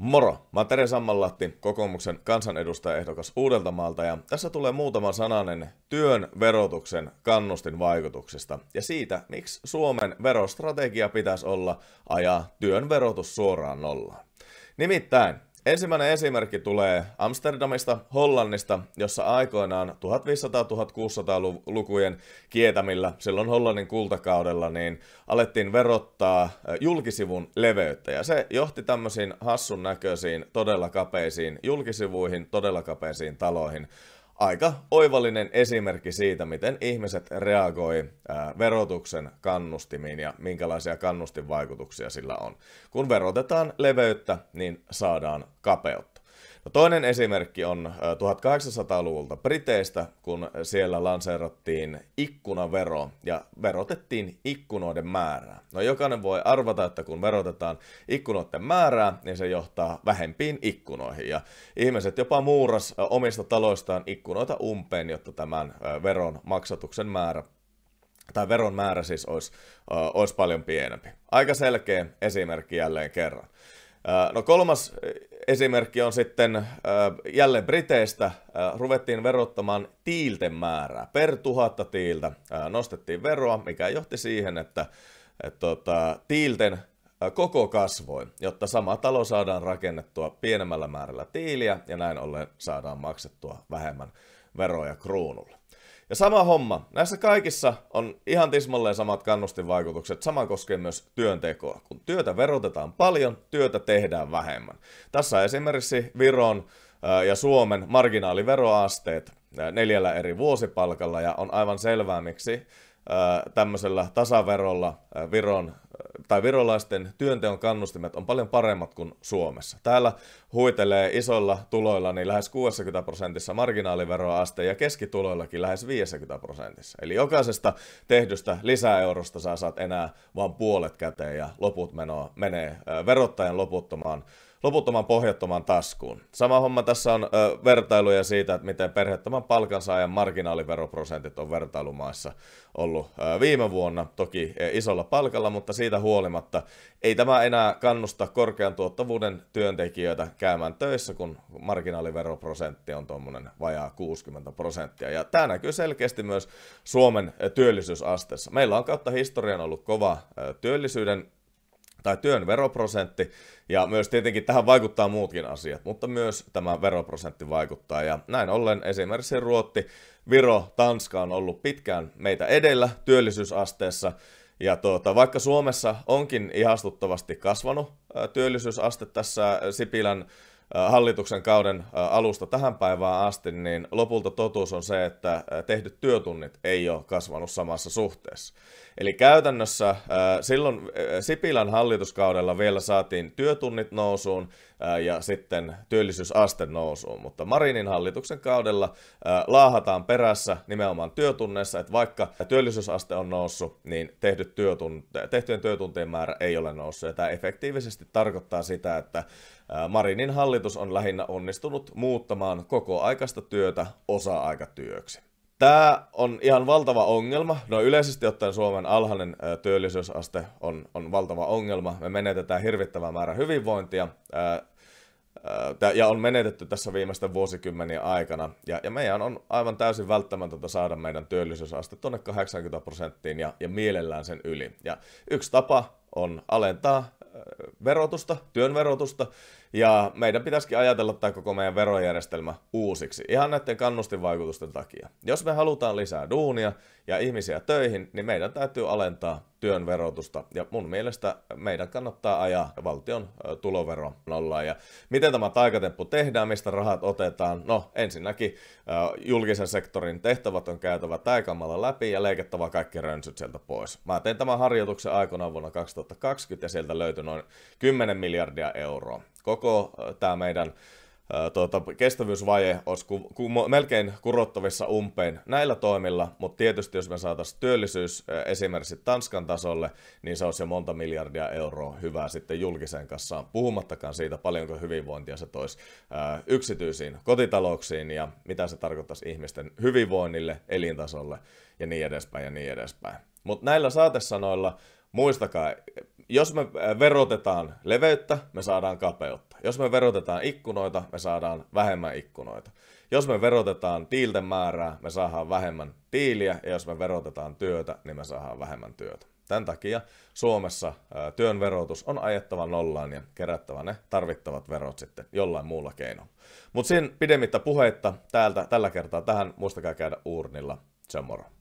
Moro! Mä oon Tere Sammanlahti, kokoomuksen kansanedustajaehdokas Uudeltamaalta ja tässä tulee muutama sananen työn verotuksen kannustinvaikutuksista ja siitä, miksi Suomen verostrategia pitäisi olla ajaa työn verotus suoraan nollaan. Nimittäin ensimmäinen esimerkki tulee Amsterdamista, Hollannista, jossa aikoinaan 1500-1600-lukujen kietämillä, silloin Hollannin kultakaudella, niin alettiin verottaa julkisivun leveyttä. Ja se johti tämmöisiin hassun näköisiin, todella kapeisiin julkisivuihin, todella kapeisiin taloihin. Aika oivallinen esimerkki siitä, miten ihmiset reagoi verotuksen kannustimiin ja minkälaisia kannustinvaikutuksia sillä on. Kun verotetaan leveyttä, niin saadaan kapeutta. No, toinen esimerkki on 1800-luvulta Briteistä, kun siellä lanseerattiin ikkunavero ja verotettiin ikkunoiden määrää. No, jokainen voi arvata, että kun verotetaan ikkunoiden määrää, niin se johtaa vähempiin ikkunoihin. Ja ihmiset jopa muuras omista taloistaan ikkunoita umpeen, jotta tämän veron maksatuksen määrä tai veron määrä siis olisi paljon pienempi. Aika selkeä esimerkki jälleen kerran. No, kolmas esimerkki on sitten jälleen Briteistä. Ruvettiin verottamaan tiilten määrää. Per 1000 tiiltä nostettiin veroa, mikä johti siihen, että tiilten koko kasvoi, jotta sama talo saadaan rakennettua pienemmällä määrällä tiiliä ja näin ollen saadaan maksettua vähemmän veroja kruunulle. Ja sama homma. Näissä kaikissa on ihan tismalleen samat kannustinvaikutukset. Sama koskee myös työntekoa. Kun työtä verotetaan paljon, työtä tehdään vähemmän. Tässä esimerkiksi Viron ja Suomen marginaaliveroasteet 4 eri vuosipalkalla, ja on aivan selvää, miksi tämmöisellä tasaverolla virolaisten työnteon kannustimet on paljon paremmat kuin Suomessa. Täällä huitelee isoilla tuloilla niin lähes 60% marginaaliveroaste ja keskituloillakin lähes 50%. Eli jokaisesta tehdystä lisäeurosta sä saat enää vain puolet käteen ja loput menee verottajan loputtomaan pohjattomaan taskuun. Sama homma tässä on vertailuja siitä, että miten perheettömän palkansaajan marginaaliveroprosentit on vertailumaissa ollut viime vuonna, toki isolla palkalla, mutta siitä huolimatta ei tämä enää kannusta korkean tuottavuuden työntekijöitä käymään töissä, kun marginaaliveroprosentti on tuommoinen vajaa 60%. Ja tämä näkyy selkeästi myös Suomen työllisyysasteessa. Meillä on kautta historian ollut kova työn veroprosentti, ja myös tietenkin tähän vaikuttaa muutkin asiat, mutta myös tämä veroprosentti vaikuttaa, ja näin ollen esimerkiksi Ruotti, Viro, Tanska on ollut pitkään meitä edellä työllisyysasteessa, ja vaikka Suomessa onkin ihastuttavasti kasvanut työllisyysaste tässä Sipilän hallituksen kauden alusta tähän päivään asti, niin lopulta totuus on se, että tehdyt työtunnit ei ole kasvanut samassa suhteessa. Eli käytännössä silloin Sipilän hallituskaudella vielä saatiin työtunnit nousuun ja sitten työllisyysaste nousuun, mutta Marinin hallituksen kaudella laahataan perässä nimenomaan työtunneissa, että vaikka työllisyysaste on noussut, niin tehtyjen työtuntien määrä ei ole noussut, ja tämä efektiivisesti tarkoittaa sitä, että Marinin hallitus on lähinnä onnistunut muuttamaan kokoaikaista työtä osa-aikatyöksi. Tämä on ihan valtava ongelma. No, yleisesti ottaen Suomen alhainen työllisyysaste on valtava ongelma. Me menetetään hirvittävä määrä hyvinvointia ja on menetetty tässä viimeisten vuosikymmenien aikana. Ja meidän on aivan täysin välttämätöntä saada meidän työllisyysaste tuonne 80% ja mielellään sen yli. Ja yksi tapa on alentaa verotusta, työn verotusta, ja meidän pitäisikin ajatella tämä koko meidän verojärjestelmä uusiksi, ihan näiden kannustinvaikutusten takia. Jos me halutaan lisää duunia ja ihmisiä töihin, niin meidän täytyy alentaa työn verotusta, ja mun mielestä meidän kannattaa ajaa valtion tulovero nollaan. Ja miten tämä taikatemppu tehdään, mistä rahat otetaan? No, ensinnäkin julkisen sektorin tehtävät on käytävä taikamalla läpi ja leikattava kaikki rönsyt sieltä pois. Mä tein tämän harjoituksen aikoinaan vuonna 2020 ja sieltä löytyi noin 10 miljardia euroa. Koko tämä meidän kestävyysvaje olisi melkein kurottavissa umpeen näillä toimilla, mutta tietysti jos me saataisiin työllisyys esimerkiksi Tanskan tasolle, niin se olisi jo monta miljardia euroa hyvää sitten julkiseen kassaan, puhumattakaan siitä paljonko hyvinvointia se toisi yksityisiin kotitalouksiin ja mitä se tarkoittaisi ihmisten hyvinvoinnille, elintasolle ja niin edespäin ja niin edespäin. Mutta näillä saatesanoilla muistakaa, Jos me verotetaan leveyttä, me saadaan kapeutta. Jos me verotetaan ikkunoita, me saadaan vähemmän ikkunoita. Jos me verotetaan tiilten määrää, me saadaan vähemmän tiiliä, ja jos me verotetaan työtä, niin me saadaan vähemmän työtä. Tämän takia Suomessa työn verotus on ajettava nollaan ja kerättävä ne tarvittavat verot sitten jollain muulla keinolla. Mutta siinä pidemmittä puheitta tällä kertaa tähän, muistakaa käydä uurnilla. Se on moro.